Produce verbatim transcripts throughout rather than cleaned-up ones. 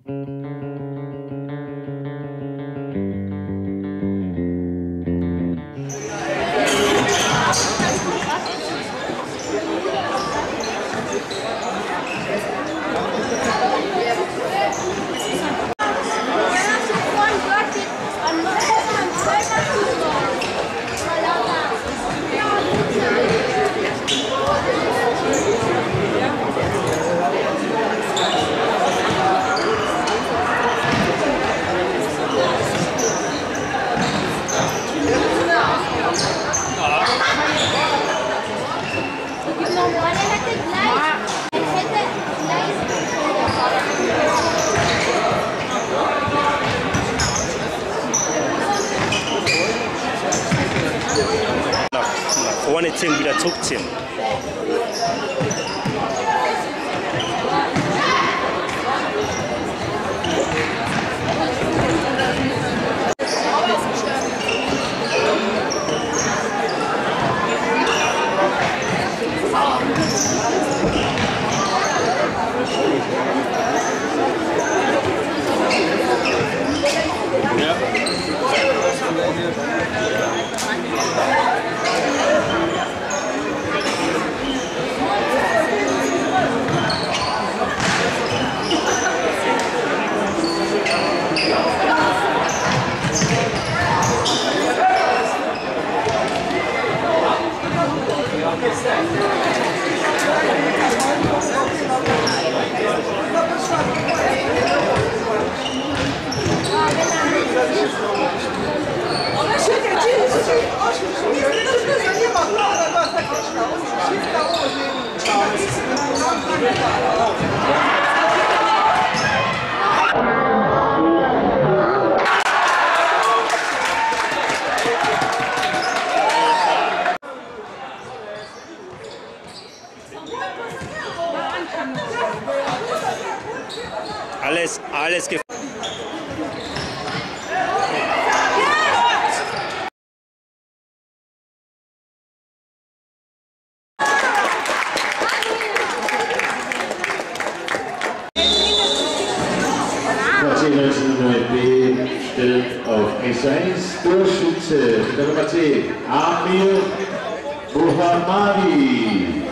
Vorne ziehen, wieder zurückziehen. Alles, alles ge B stellt auf S eins Torschütze mit der Nummer zehn, Amir Mohammadi.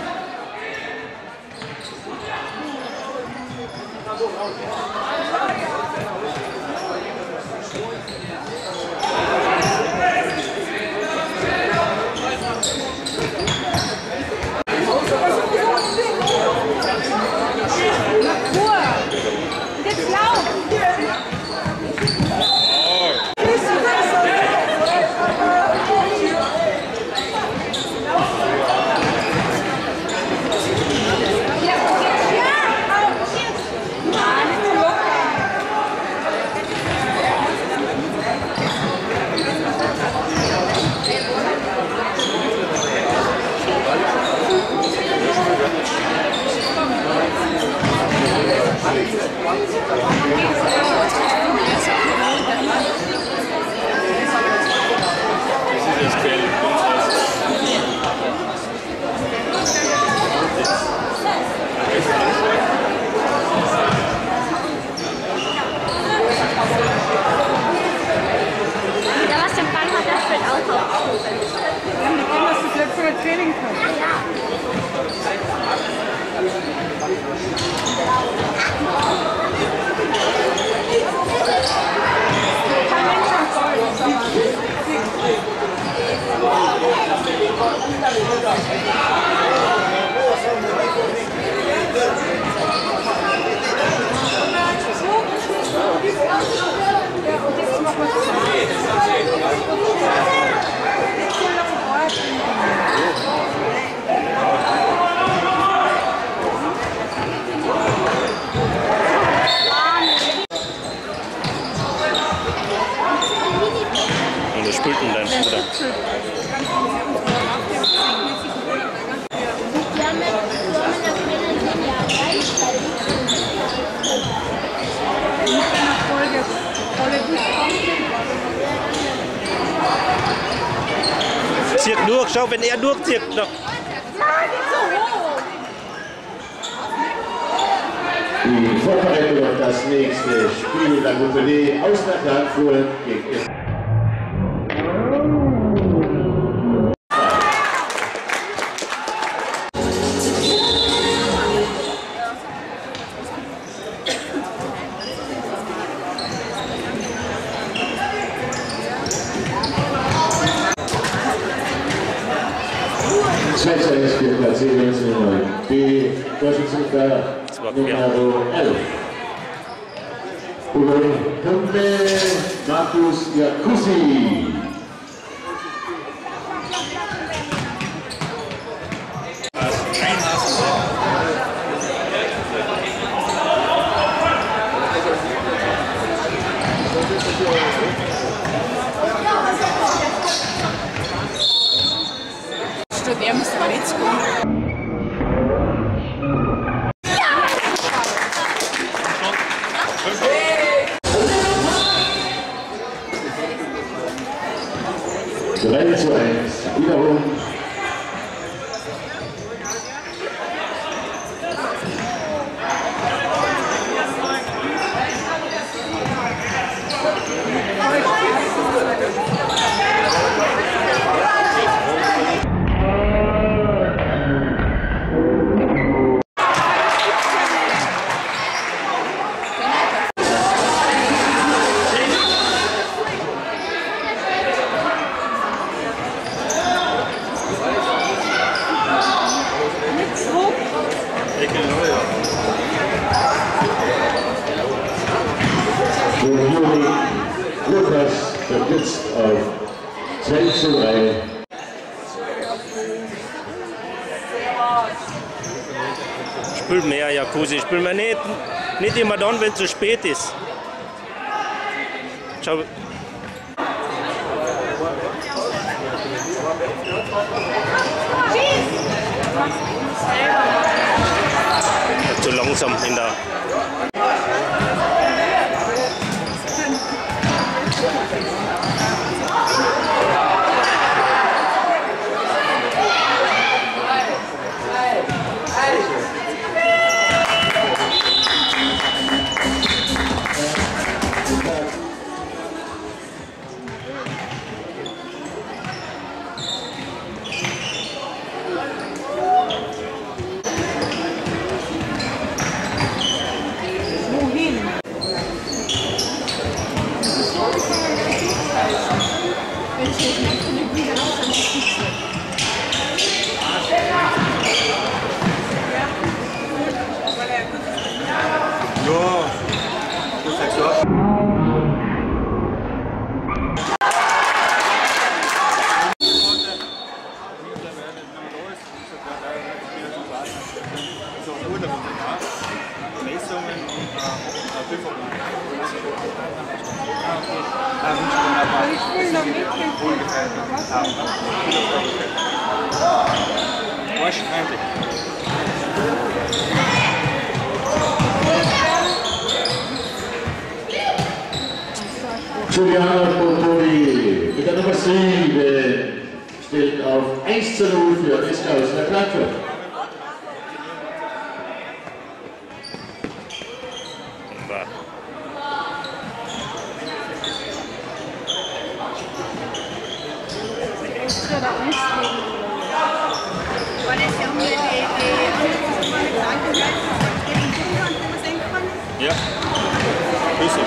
Zieht durch, schau, wenn er durchzieht. Noch. Nein, nicht so hoch! Die Vorbereitung auf das nächste Spiel der Gruppe D aus der Frankfurt gegen S. zwei zu eins für Platz neunzehn, B, Torschützenrichter Nummer elf. Punkte Markus Jacuzzi. Studiem Slavicku. drei zu eins, wiederum. Lukas verkürzt auf zwei zu drei. Spiel mehr, Jacuzzi. Spiel mehr nicht, nicht immer dann, wenn es zu spät ist. Schau. Zu langsam in der. Giuliano Popoli mit der Nummer sieben stellt auf eins zu null für S K aus der Frankfurt. Ja, Grüße.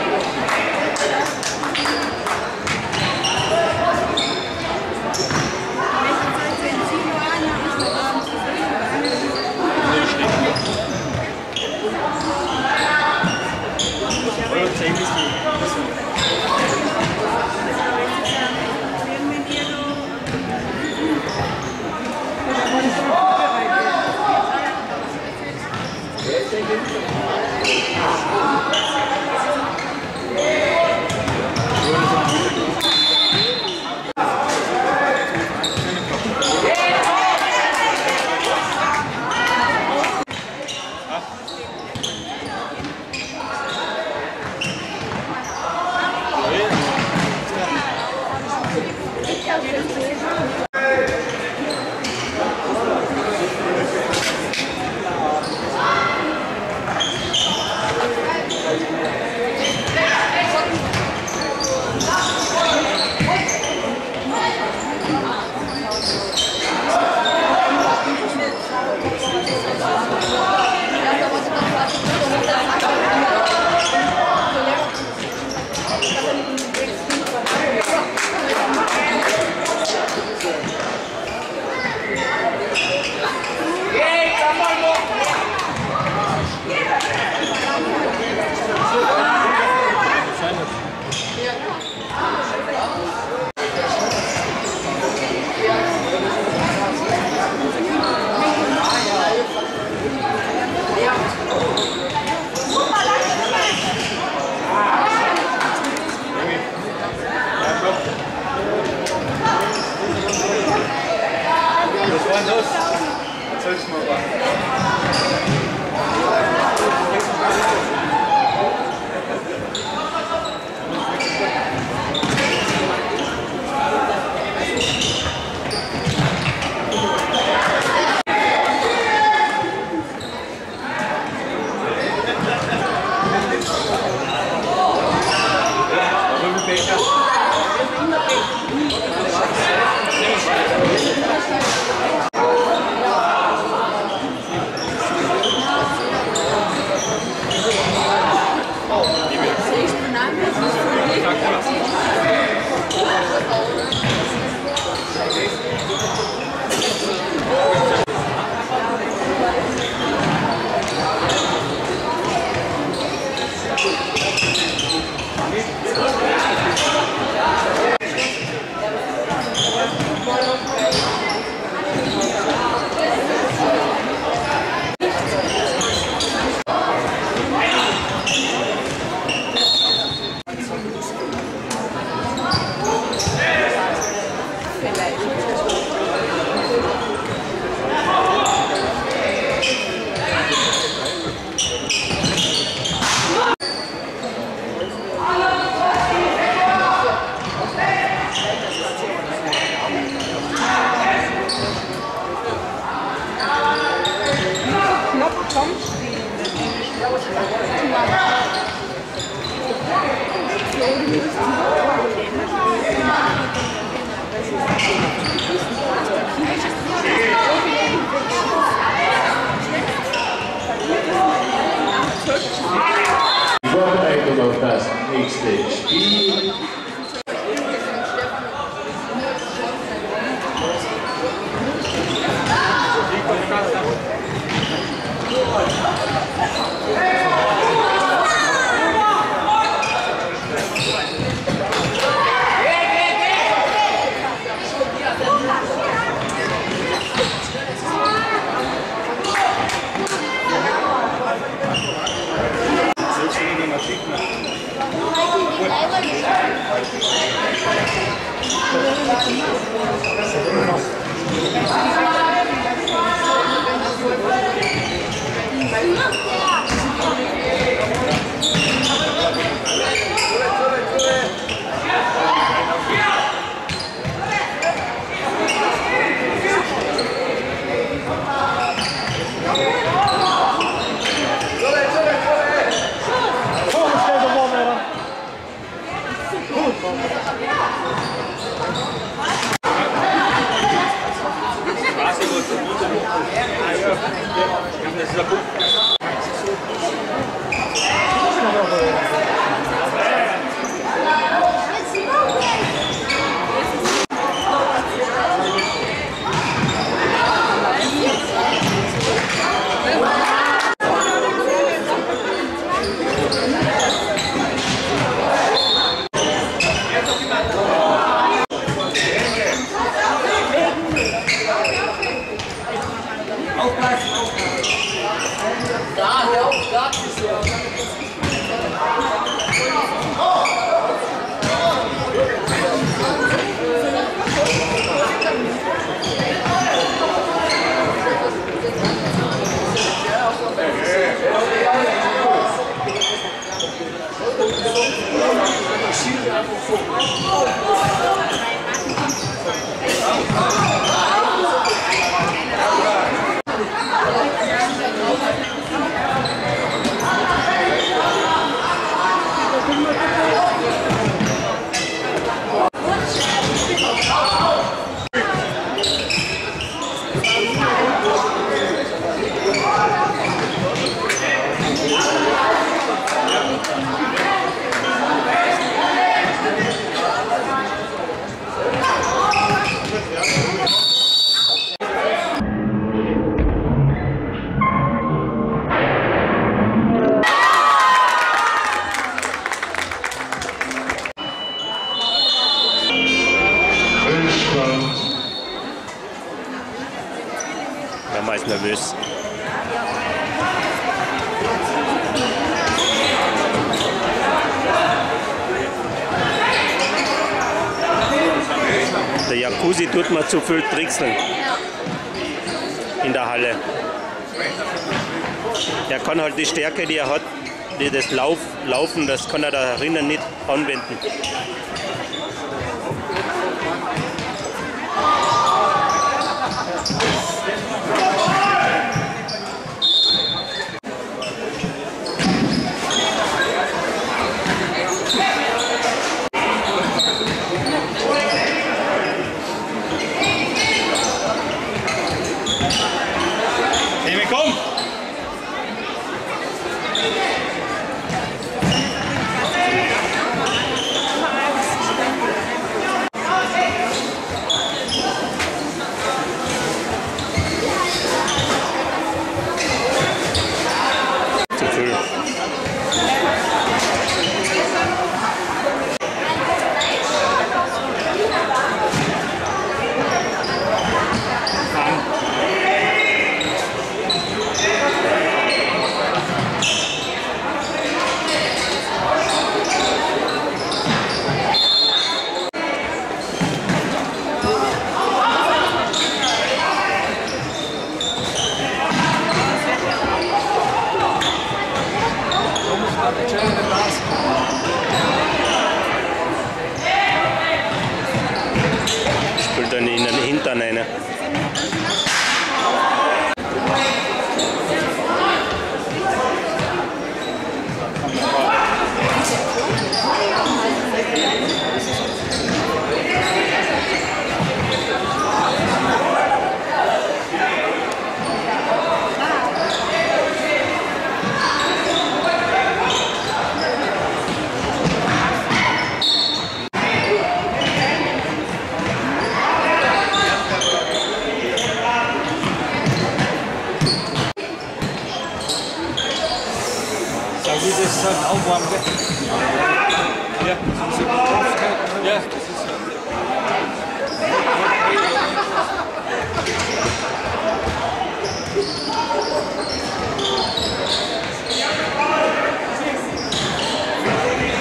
auf das nächste Spiel. Man ist nervös. Der Jacuzzi tut mir zu viel trickseln in der Halle. Er kann halt die Stärke, die er hat, die das Lauf, Laufen, das kann er da drinnen nicht anwenden. Spielt dann in den Hintern rein.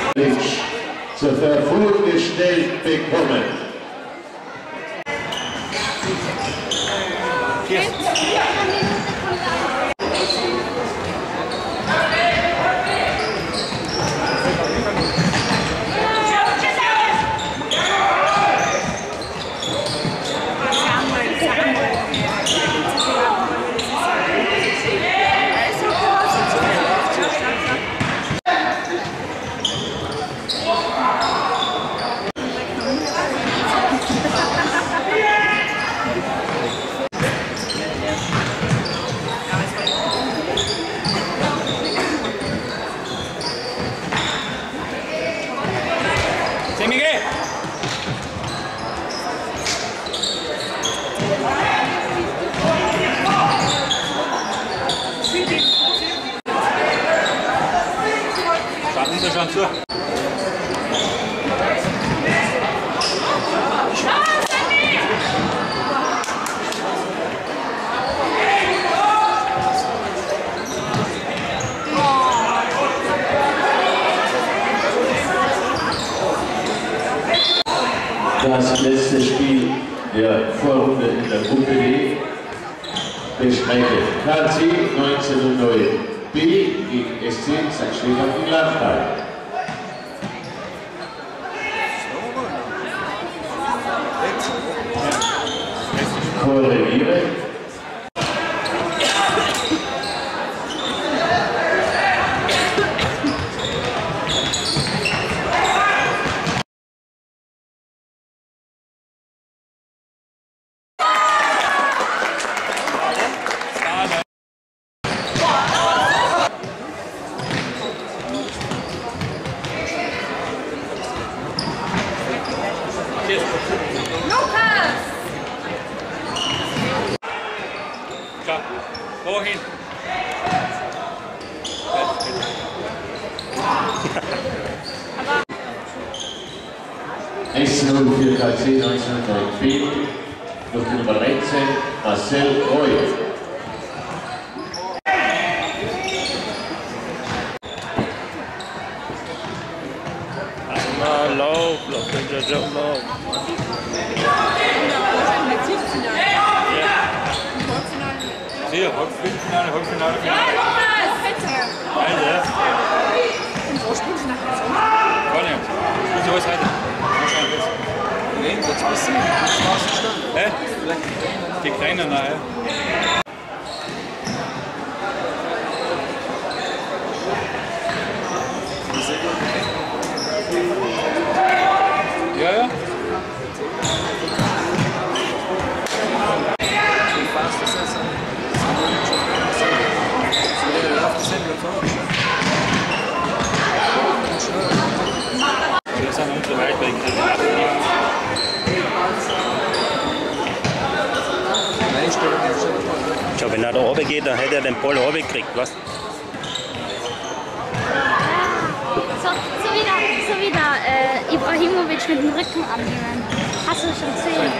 zur Verfügung gestellt bekommen. Yes. Schon zu. Das letzte Spiel der Vorrunde in der Gruppe D bestreitet K C neunzehnhundertneun B gegen S C Sankt Stefan in Landtal. Korrigiere. Wohin? eins zu null für K C neunzehnhundertneun B durch die Nummer dreizehn Marcel Roy. Na, lauf, lauf, lauf, lauf, lauf. Hier, Halbfinale, Halbfinale, Finale. Alter. Und wo spielst du nachher so? Gar nicht. Spielst du alles heute? Nein, jetzt bist du nicht. Hä? Die Kleinen, nein. Ja, ja. Wir sind unsere Welt wegen Schau, wenn er da oben geht, dann hätte er den Ball oben gekriegt, was? So, so wie da, so wie da äh, Ibrahimovic mit dem Rücken annehmen. Hast du schon gesehen?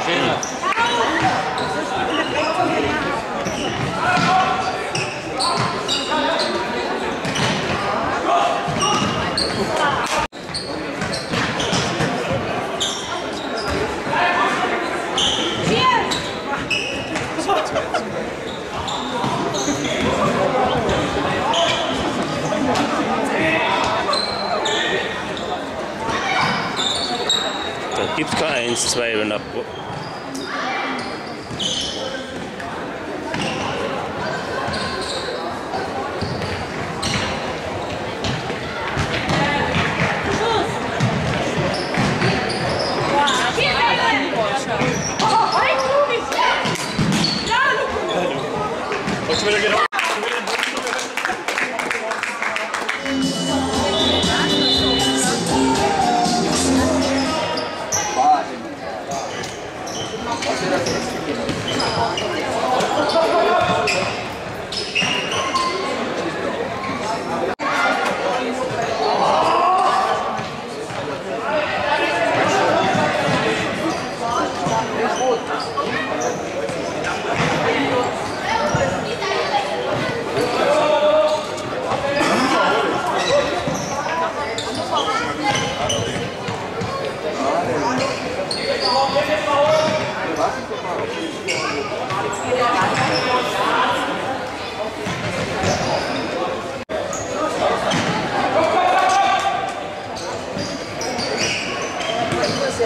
Da gibt es kein eins, zwei, wenn er. Hast du wieder gedacht?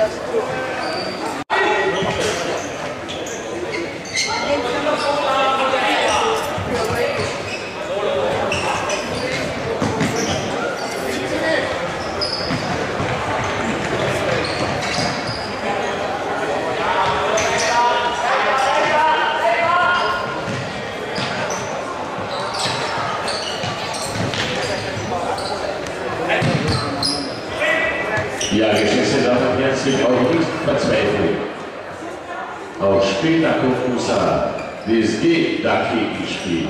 Ja, geschätzte Damen und Herren, sich auch nicht verzweifeln. Auch später kommt Musa, wie es geht, dagegen spielt.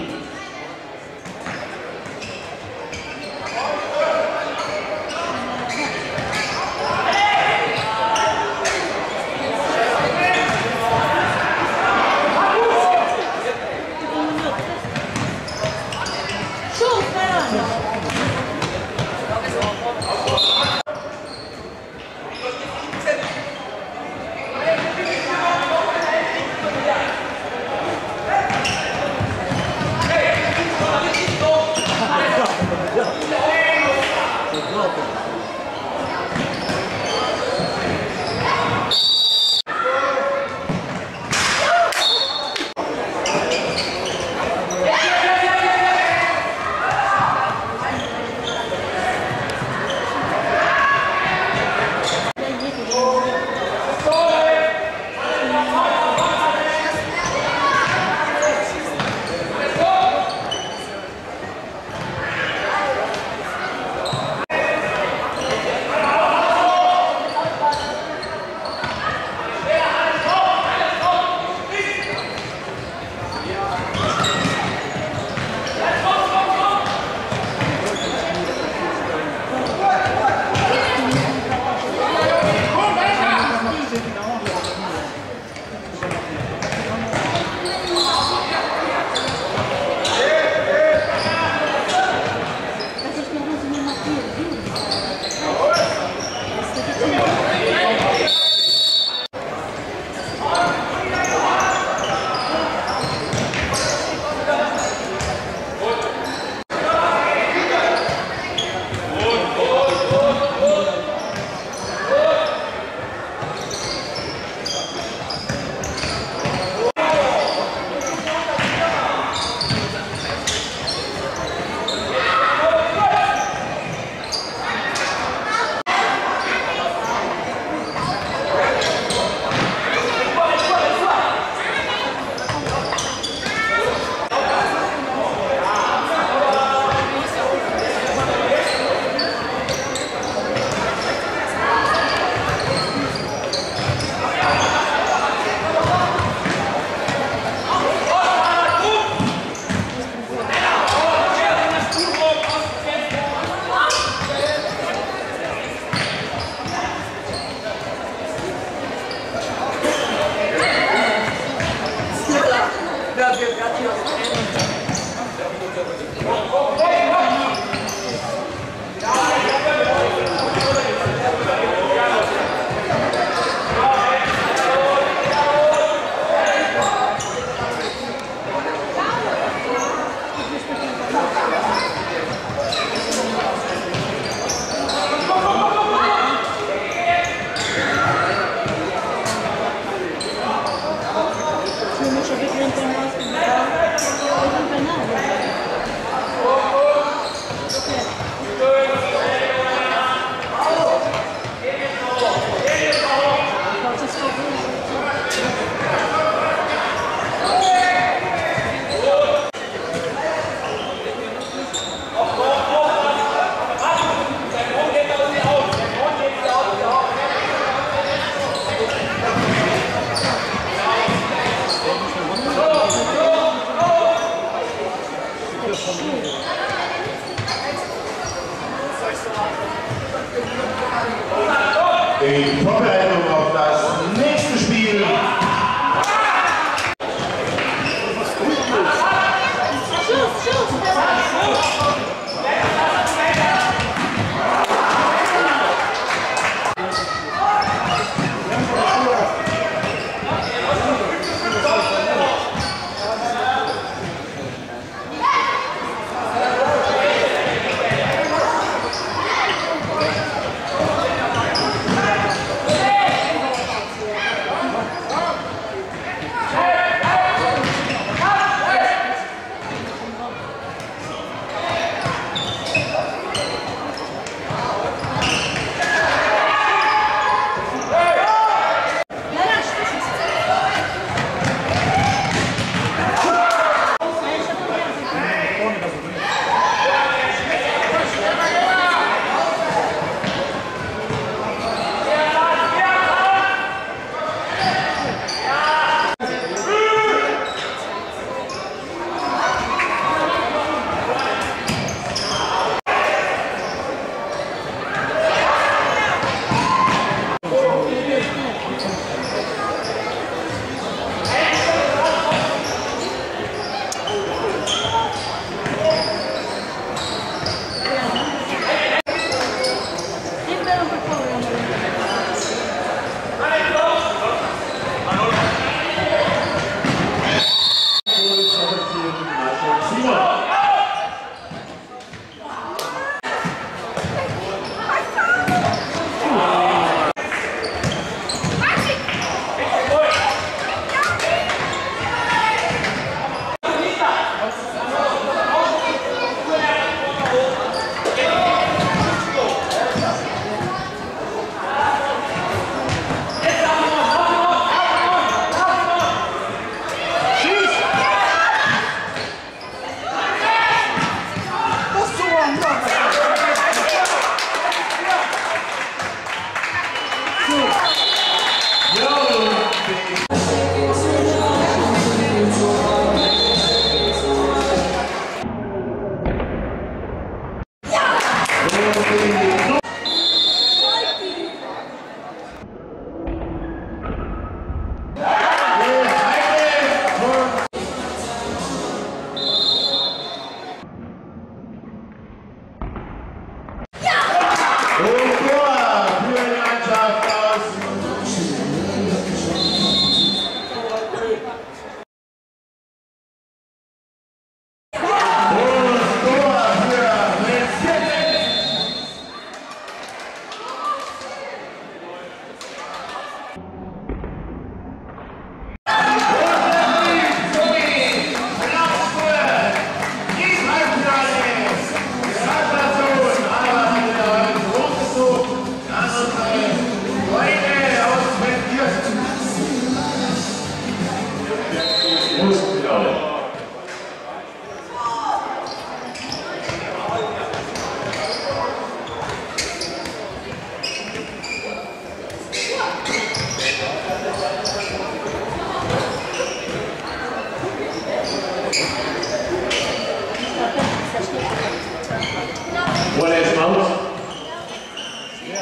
In Vorbereitung auf das nächste Spiel. Hey!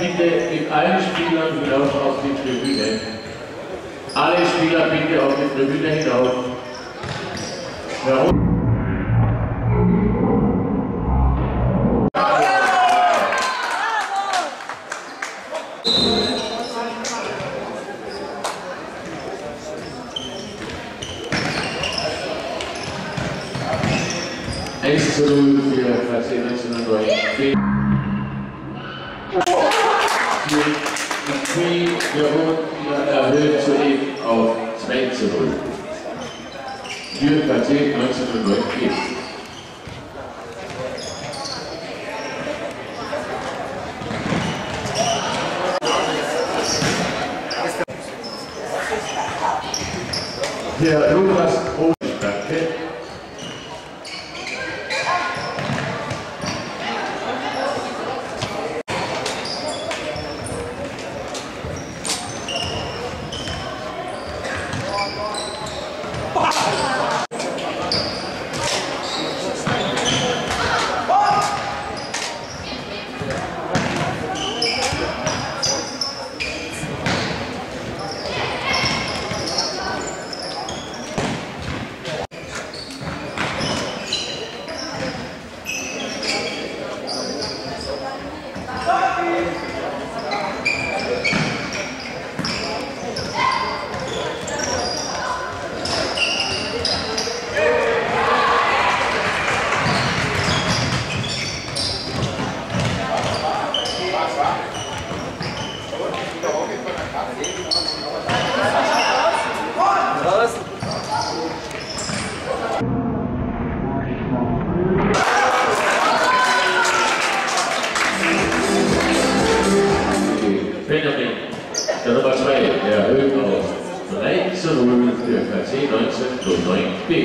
bitte mit allen Spielern hinauf auf die Tribüne. Alle Spieler bitte auf die Tribüne hinauf. Warum? eins zu null für K C neunzehnhundertneun. Die Jaron erhöht soeben auf zwei zu null. Für K C neunzehnhundertneun geht. Der Lukas Großstadtke. Benjamin, der Nummer zwei, der erhöht auf drei zu null für K C neunzehnhundertneun B.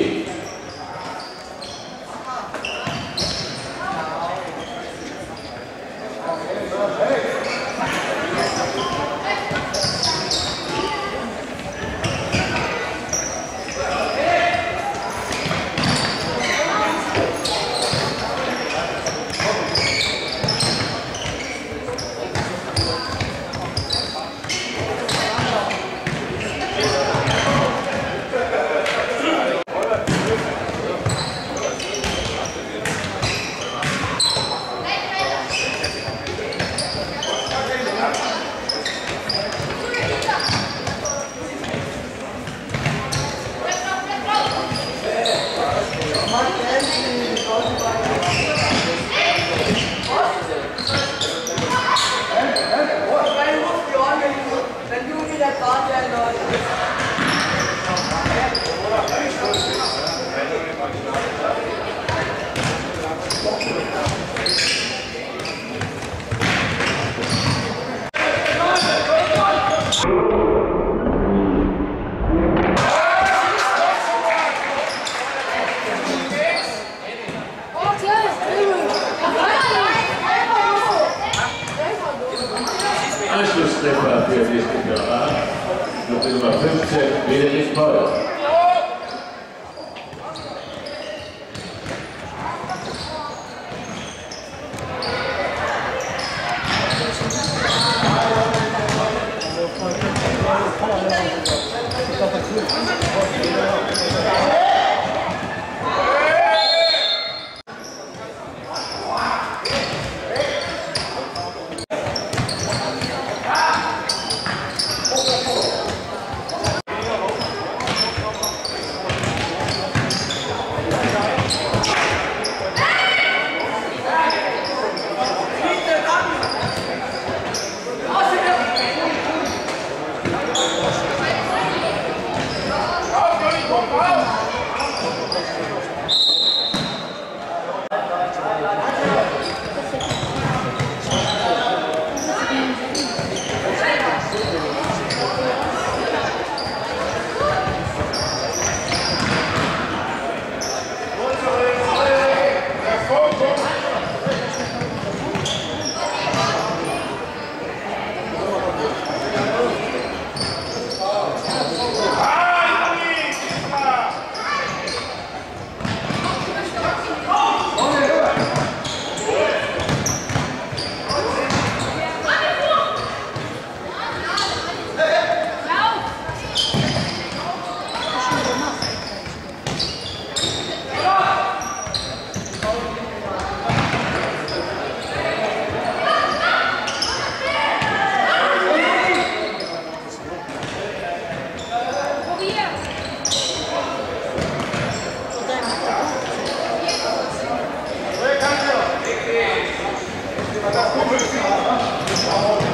Anschlusstreffer für die S P K A, Nummer fünfzehn, Benedikt Paul.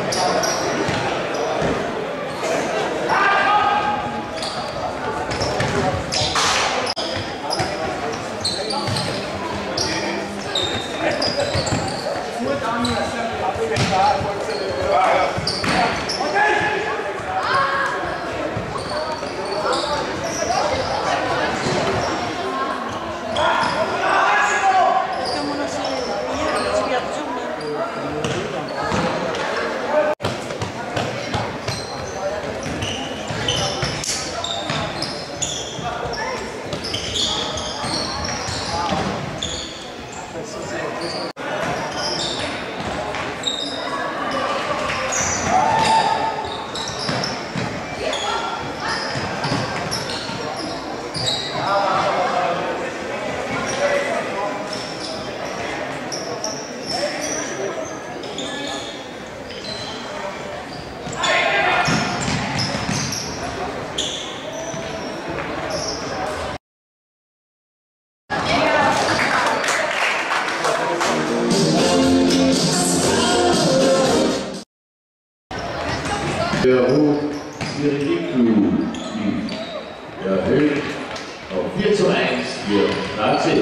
Der Hof Siriku erhöht auf vier zu eins für Nazi.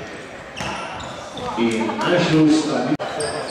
Im Anschluss an die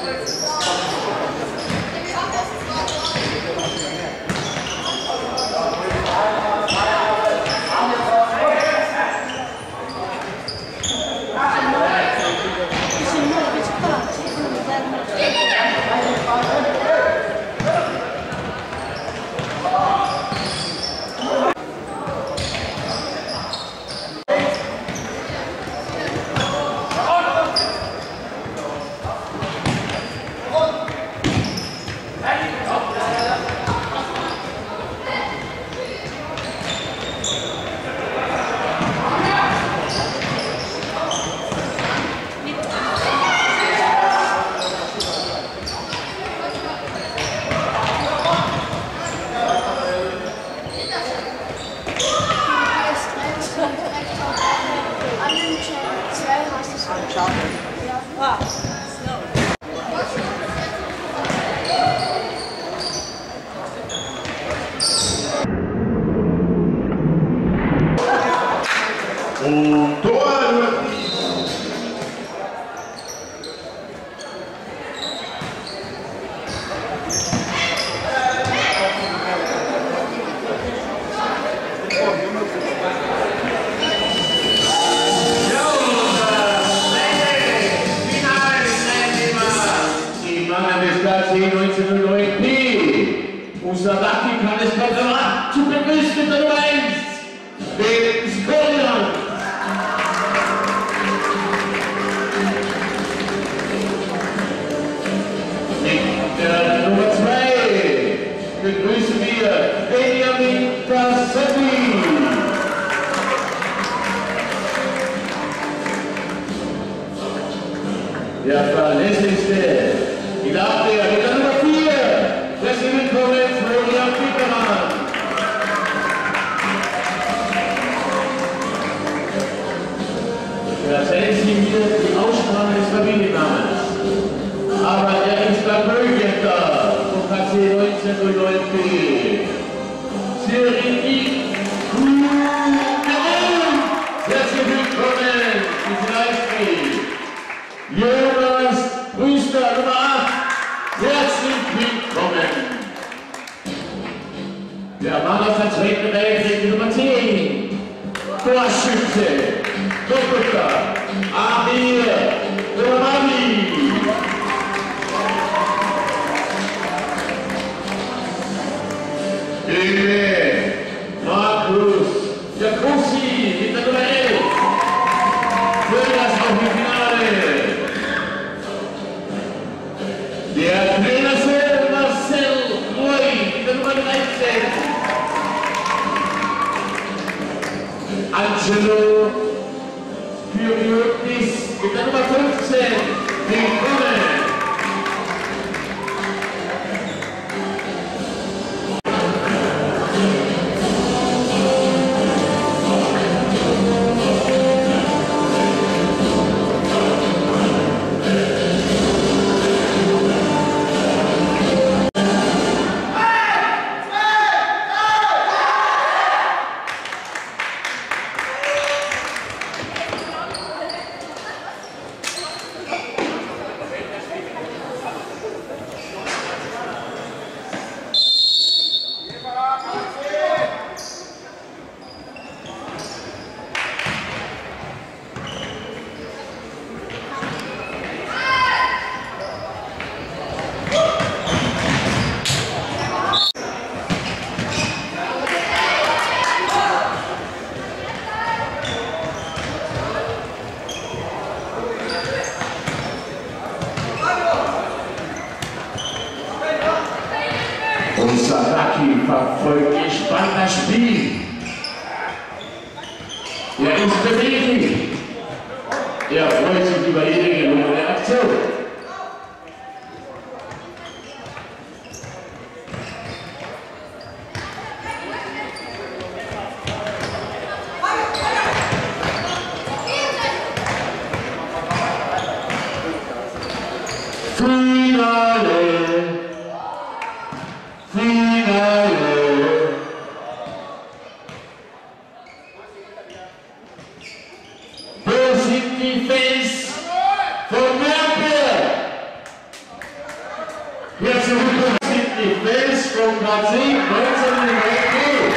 Und Tor! neunzehnhundertneun P. Unser Dachdekan zu begrüßen mit der Nummer eins, den Skolian. Mit der Nummer zwei begrüßen wir Benjamin Tassetti. Der verlässlichste, die Abwehr mit der Nummer vier, herzlich willkommen Florian Pickermann. Verzeihen Sie mir die Aussprache des Familiennamens, aber er ist der Bögenter vom K C neunzehnhundertneun P. Cyril Kuhn. Herzlich willkommen im Live-Spiel. Jonas Brüster, Nummer acht, herzlich willkommen. Der Mann auf der zweiten Reihe trägt die Nummer zehn, Torschütze, Doppelter, Amir Romani. Liebe Markus Jacuzzi mit der Nummer elf, für das Finale. Der Trainer Marcel Roy mit der Nummer dreizehn. Angelo Furiotis mit der Nummer fünfzehn. Willkommen. Und Sadaki verfolgt gespannt das Spiel. Er ist beweglich. Er freut sich über jede gelungene Aktion. Finale. Finale. Wo sind die Fans von Nürnberg? Herzlich willkommen sind die Fans von K C neunzehnhundertneunzig.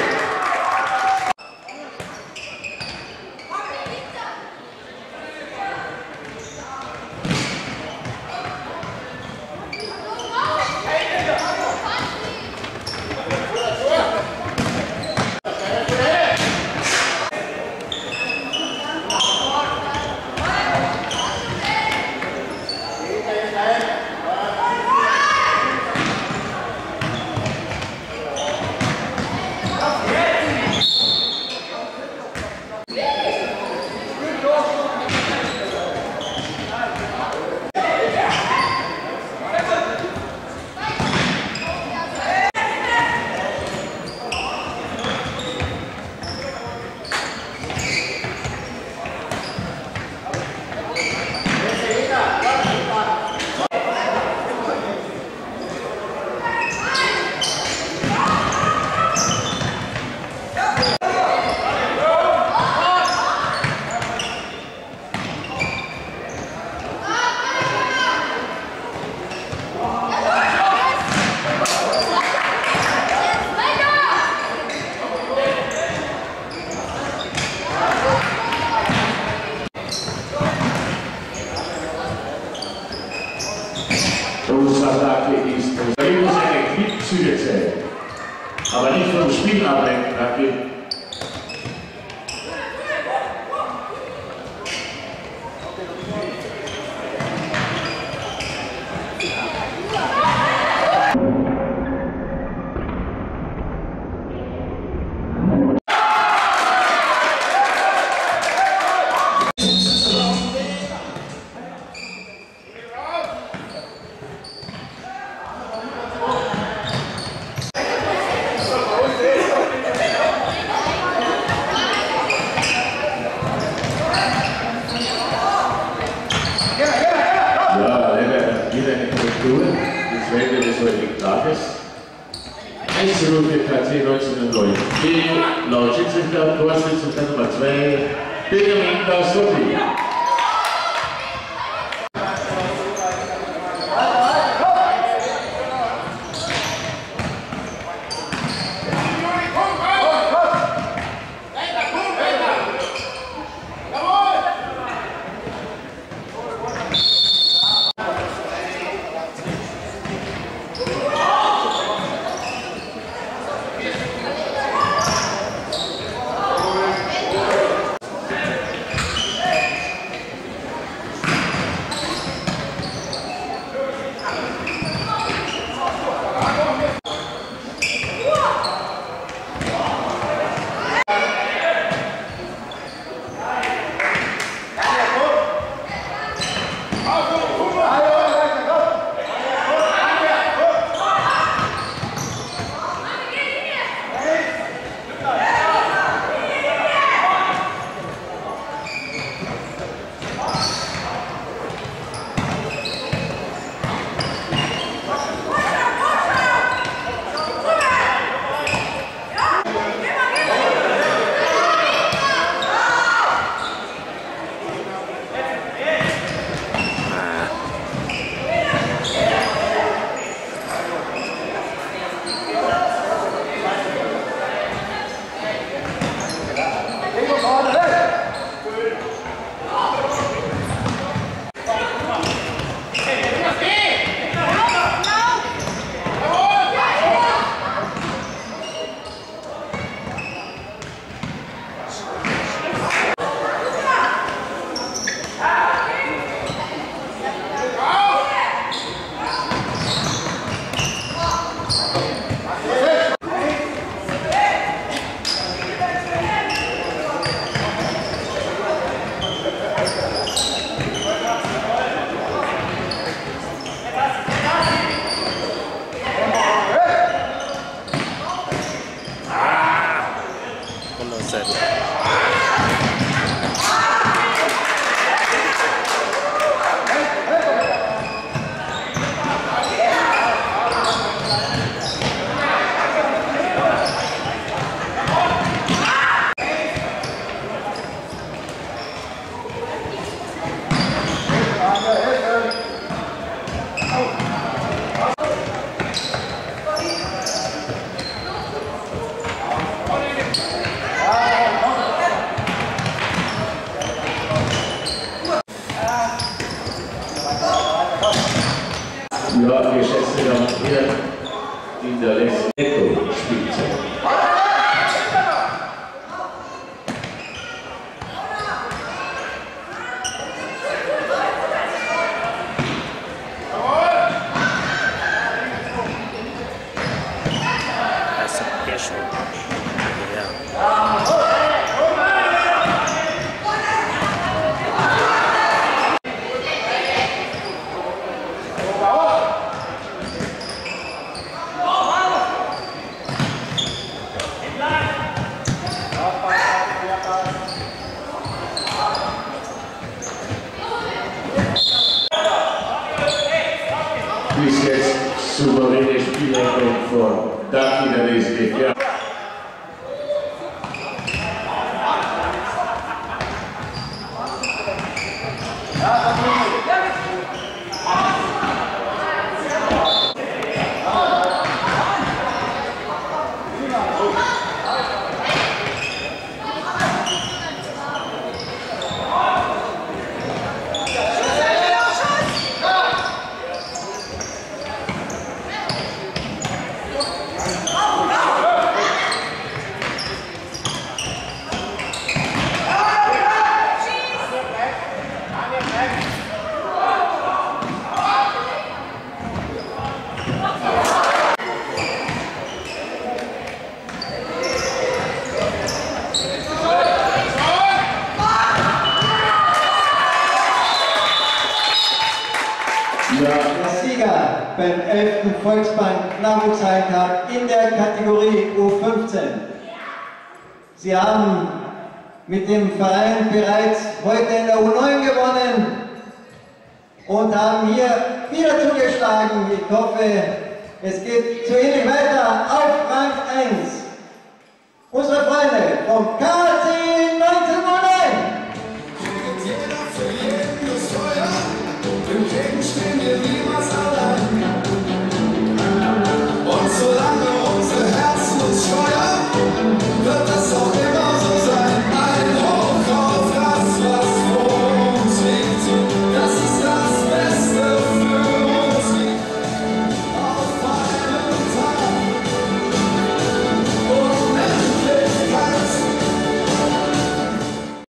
Sadaki ist, er muss seine Klickzüge zählen, aber nicht vom Spiel ablenken. Des Wende des heutigen Tages. Einzelrunde für K C neunzehnhundertneun. B. Laut Schiedsrichter, Torschützenrichter Nummer zwei, Benjamin Gassotti. letzten Netto-Spielzeit. Das ist ja schon. Ja. Bis jetzt souveräne Spielleitung von Dakina Resnick. Ja. Der Sieger beim elften Volksbank Nachwuchsheim-Cup in der Kategorie U fünfzehn. Sie haben mit dem Verein bereits heute in der U neun gewonnen und haben hier wieder zugeschlagen. Ich hoffe, es geht so ähnlich weiter auf Rang eins.